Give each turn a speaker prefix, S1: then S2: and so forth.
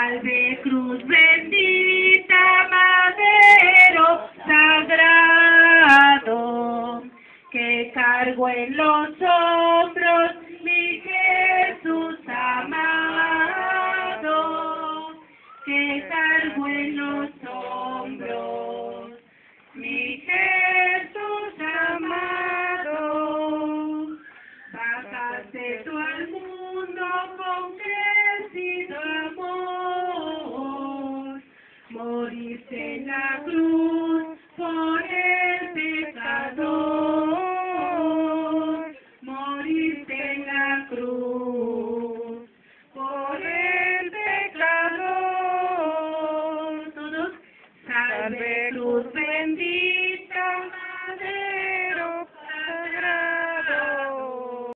S1: Salve cruz bendita, madero sagrado, que cargo en los hombros mi Jesús amado, que cargo en los hombros mi Jesús amado. Bajaste tú al mundo con crecido amor, moriste en la cruz por el pecador, moriste en la cruz por el pecador. Todos, salve cruz bendita.